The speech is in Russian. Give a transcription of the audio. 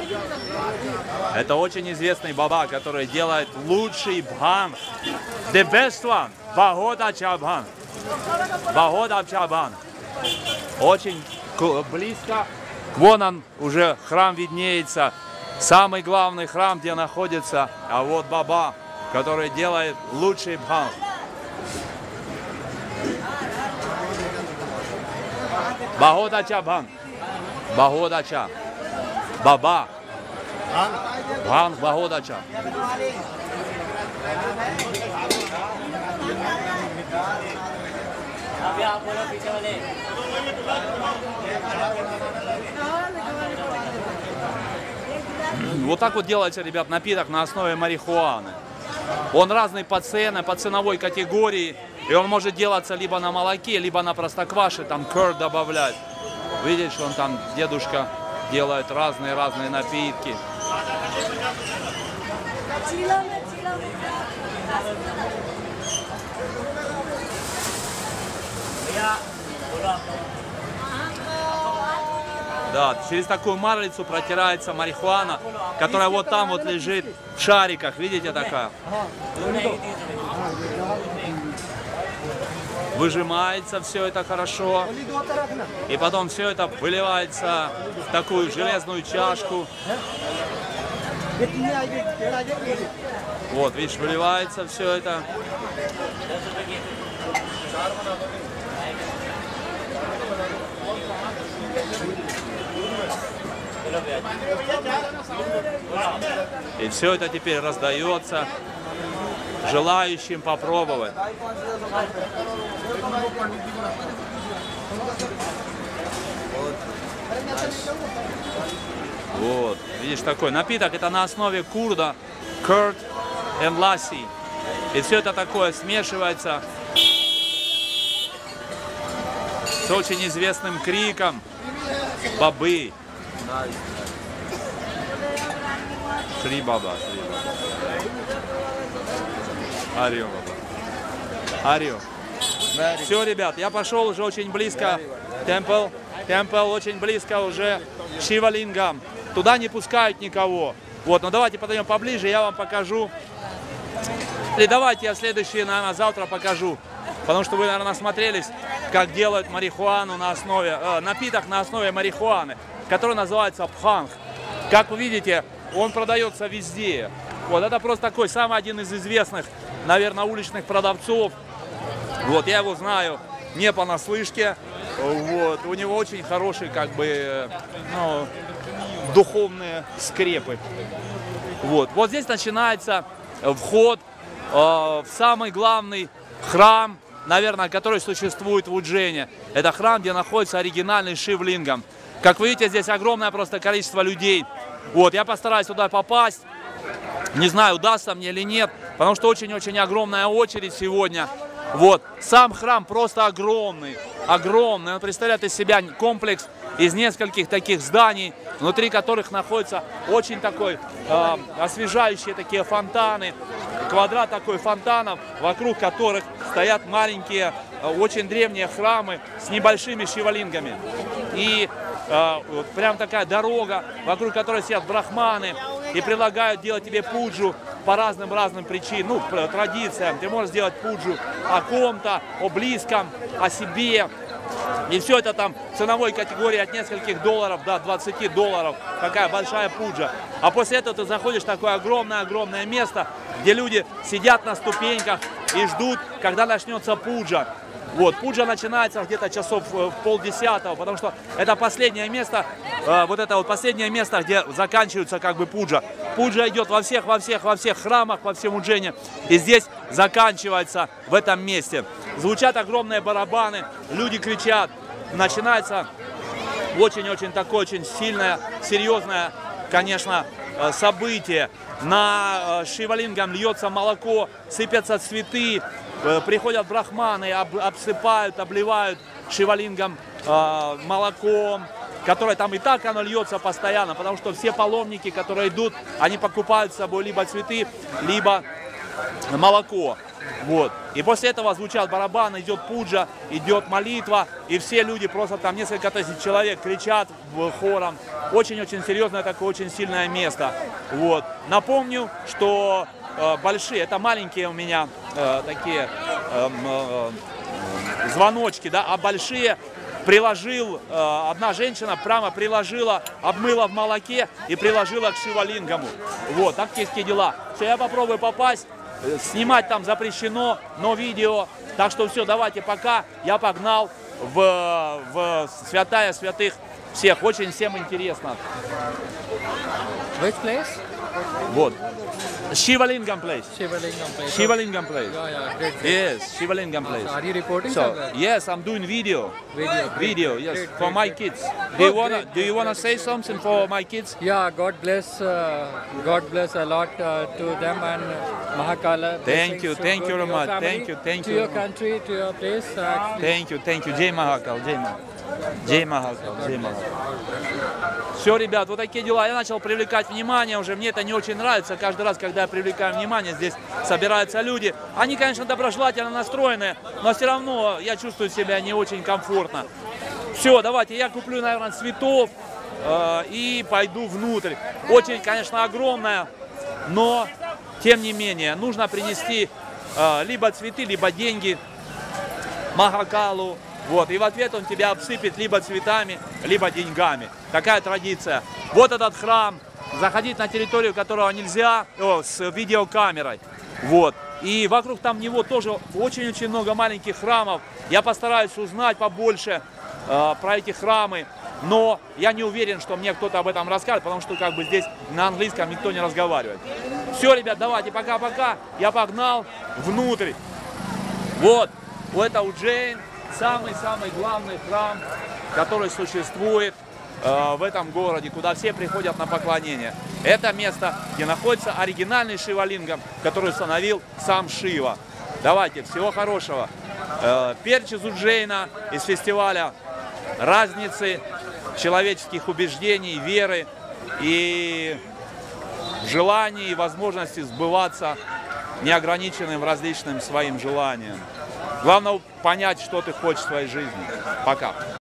Это очень известный баба, который делает лучший бхан. The best one. Bahot acha bhan. Bahot acha bhan. Очень близко. Вон он, уже храм виднеется. Самый главный храм, где находится. А вот баба, который делает лучший бхан. Bahot acha bhan. Bahot acha. Баба. Бхан, bahot acha. Вот так вот делается, ребят, напиток на основе марихуаны. Он разный по цене, по ценовой категории. И он может делаться либо на молоке, либо на простокваше, там curd добавлять. Видишь, он там, дедушка делает разные напитки. Да, через такую марлицу протирается марихуана, которая вот там вот лежит в шариках, видите, такая. Выжимается все это хорошо, и потом все это выливается в такую железную чашку. Вот, видишь, выливается все это. И все это теперь раздается желающим попробовать. Вот, видишь, такой напиток, это на основе курда, curd and lassi. И все это такое смешивается с очень известным криком бабы. Шри баба, Шри баба. Арио баба. Арио. Все, ребят, я пошел уже очень близко. Темпл очень близко уже к Шивалингам. Туда не пускают никого. Вот, ну давайте подойдем поближе, я вам покажу. Или давайте я следующий, наверное, завтра покажу. Потому что вы, наверное, насмотрелись, как делают марихуану на основе, напиток на основе марихуаны, который называется пханг. Как вы видите, он продается везде. Вот, это просто такой самый один из известных, наверное, уличных продавцов. Вот, я его знаю не понаслышке. Вот, у него очень хорошие, как бы, ну, духовные скрепы. Вот, вот здесь начинается вход в самый главный храм, наверное, который существует в Уджене. Это храм, где находится оригинальный Шивлингам. Как вы видите, здесь огромное просто количество людей. Вот, я постараюсь туда попасть. Не знаю, удастся мне или нет, потому что очень-очень огромная очередь сегодня. Вот, сам храм просто огромный, огромный. Он представляет из себя комплекс из нескольких таких зданий, внутри которых находится очень такой освежающие такие фонтаны. Квадрат такой фонтанов, вокруг которых стоят маленькие, очень древние храмы с небольшими шивалингами. И вот прям такая дорога, вокруг которой сидят брахманы и предлагают делать тебе пуджу по разным причинам, ну, традициям. Ты можешь сделать пуджу о ком-то, о близком, о себе. И все это там в ценовой категории от нескольких долларов до 20 долларов. Такая большая пуджа. А после этого ты заходишь в такое огромное место, где люди сидят на ступеньках и ждут, когда начнется пуджа. Вот, пуджа начинается где-то часов в 9:30, потому что это последнее место, вот это вот последнее место, где заканчивается как бы пуджа. Пуджа идет во всех храмах, во всем Уджене, и здесь заканчивается в этом месте. Звучат огромные барабаны, люди кричат, начинается очень-очень такое, очень сильное, серьезное, конечно, событие. На Шивалингам льется молоко, сыпятся цветы. Приходят брахманы, обсыпают, обливают Шивалингам молоком, которое там и так оно льется постоянно, потому что все паломники, которые идут, они покупают с собой либо цветы, либо молоко. Вот. И после этого звучат барабаны, идет пуджа, идет молитва, и все люди, просто там несколько тысяч человек кричат хором. Очень-очень серьезное такое, очень сильное место. Вот. Напомню, что большие, это маленькие у меня такие звоночки, да, а большие приложил, одна женщина прямо приложила, обмыла в молоке и приложила к Шивалингаму. Вот, такие дела. Все, я попробую попасть, снимать там запрещено, но видео. Так что все, давайте пока, я погнал в святая святых всех, очень всем интересно. Which place? Вот. Shivalingam place. Shivalingam place. Shivalingam place. Yeah, great. Yes, Shivalingam place. Are you reporting So somewhere? yes, I'm doing video. Video. Yes, Great, for great, my great. kids. Oh, Do you wanna say something for my kids? Yeah, God bless a lot to them and Mahakala. Thank you, blessings thank to you very your much. family, Thank to you. your country, to your place. Thank you. Jai Mahakal, Jai Mahakal. Jai Mahakal, Jai Mahakal. Все, ребят, вот такие дела. Я начал привлекать внимание уже. Мне это не очень нравится. Каждый раз, когда я привлекаю внимание, здесь собираются люди. Они, конечно, доброжелательно настроены, но все равно я чувствую себя не очень комфортно. Все, давайте, я куплю, наверное, цветов и пойду внутрь. Очень, конечно, огромная, но, тем не менее, нужно принести либо цветы, либо деньги Махакалу. Вот, и в ответ он тебя обсыпет либо цветами, либо деньгами. Такая традиция. Вот этот храм. Заходить на территорию которого нельзя с видеокамерой. Вот. И вокруг там него тоже очень-очень много маленьких храмов. Я постараюсь узнать побольше про эти храмы. Но я не уверен, что мне кто-то об этом расскажет, потому что как бы здесь на английском никто не разговаривает. Все, ребят, давайте, пока-пока. Я погнал внутрь. Вот. Это Уджейн. Самый-самый главный храм, который существует в этом городе, куда все приходят на поклонение. Это место, где находится оригинальный Шивалингам, который установил сам Шива. Давайте, всего хорошего. Перч из Уджейна, из фестиваля разницы человеческих убеждений, веры и желаний и возможности сбываться неограниченным различным своим желаниям. Главное понять, что ты хочешь в своей жизни. Пока.